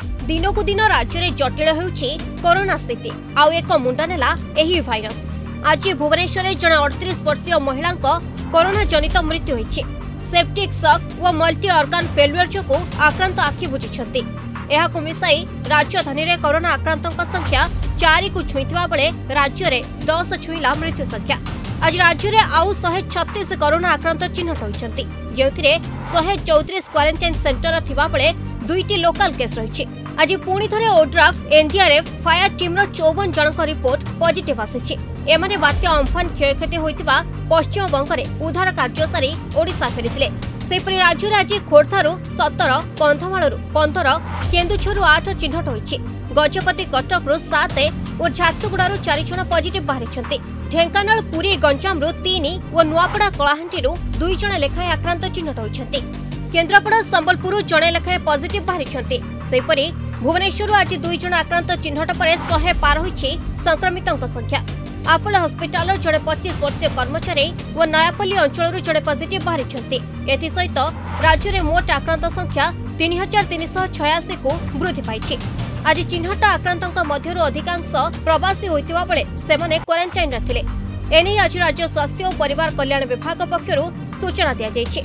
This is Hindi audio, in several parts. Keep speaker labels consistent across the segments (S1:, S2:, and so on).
S1: दिनकू दिन राज्य में जटिल होउछि कोरोना स्थिति आउ एक मुंडा नेला एही भाइरस। आज भुवनेश्वर जड़े 38 वर्षीय महिला कोरोना जनित मृत्यु होइछि। सेप्टिक शॉक और मल्टी ऑर्गन फेल्युअर जोगु आक्रांत आखि बुझिछन्ति। एहाकु मिसाई राजधानी रे कोरोना आक्रांतक संख्या 4 को छुईथिबा बेले राज्य में 10 छुईला मृत्यु संख्या। आज राज्य में आउ 136 कोरोना आक्रांत चिन्हट होइछन्ति, जेउथिरे 134 क्वारंटाइन सेंटर थिबा बेले 2टी लोकल केस रहिछि। आज पुणी थरे ओड्राफ एनडीआरएफ फायर टीम 54 जनक रिपोर्ट पॉजिटिव आसिछि। एमाने बात्या अम्फान क्षयक्षति होइतिबा पश्चिम बंगरे उद्धार कार्य सारी ओडिशा फेरिथिले। सेपरि राज्य में आज खोर्धारू 17, कंधमालरू 15, केन्दुझरु 8 चिन्हट होइछि। गजपति कटकरू 7 और झारसुगुड़ारू 4 जन पॉजिटिव बाहरिछन्ति। ढेंकानाल, पुरी, गंजामरू 3 और नुआपड़ा कलाहांडीरू 2 जन लेखाएं आक्रांत चिन्हट होइछन्ति। केन्द्रापड़ा, संबलपुर जड़े लेखाएं पॉजिटिव बाहरिछन्ति। सेपरि भुवनेश्वर आज 2 जन आक्रांत चिन्हट पर 100 पार होइछि संक्रमितों संख्या। आपोलो हॉस्पिटल जड़े 25 वर्षीय कर्मचारी और नयापल्ली अंचल जड़े पॉजिटिव बाहरिछन्ति। एथिसहित राज्य में मोट आक्रांत संख्या 3386 को वृद्धि पाइछि। आज चिन्हट आक्रांतों मध्यरु अधिकांश प्रवासी होइतिबा बेले सेमाने क्वारंटाइन रथिले। एने आज राज्य स्वास्थ्य और परिवार कल्याण विभाग पक्षरु सूचना दिया जायछि।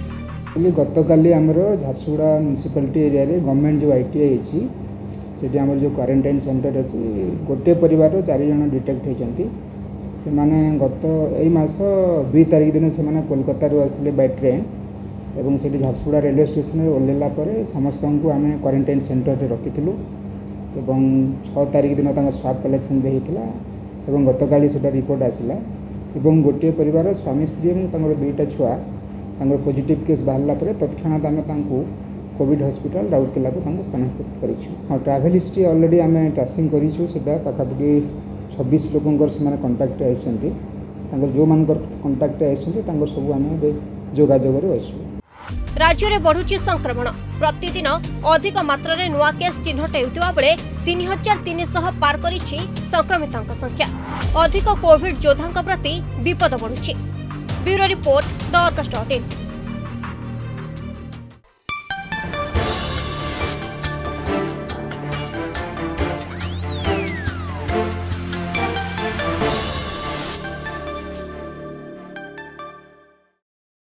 S2: गतकाली आमर झारसुगुड़ा म्युनिसिपालिटी एरिया रे गवर्नमेंट जो आईटीआई अछि सेठी आमर जो क्वारंटाइन सेंटर अछि गोटे परिवार 4 जन डिटेक्ट होइछन्ति। से माने गत एई मास 2 तारिख दिन से माने कोलकाता रो आस्थिले बाय ट्रेन एवं सेठी झारसुगुड़ा रेलवे स्टेशन रे ओल्लेला परे समस्त को आमे क्वारंटाइन सेंटर रे रखिथिलु एवं 6 तारिख दिन तांकर स्वाब कलेक्शन भी होइतिला एवं गतकाली सेटा रिपोर्ट आसिला एवं गोटे परिवार स्वामी स्त्री एवं तांकर 2टा छुआ तांकर पॉजिटिव केस बाहरला परे तत्क्षणात आमे तांको कोविड हॉस्पिटल राउरकेला को तांको स्थानांतरित करिछु। हां, ट्रैवल हिस्ट्री ऑलरेडी आमे ट्रेसिंग करिछु। सेटा पाखापाखि 26 लोकंकर से माने कांटेक्ट आइछन्ति। तांकर जो मानकर कांटेक्ट आइछन्ति तांकर सब आमे जोगाजोग रे आइछु।
S1: राज्य में बढ़ुची संक्रमण। प्रतिदिन अधिक मात्रा रे नुआ केस चिन्हट हेउतिबा बेले 3300 पार करिछि संक्रमितों संख्या। अधिक कोविड योद्धांक प्रति विपद बढ़ुछि। Bureau report, the अर्गस.in।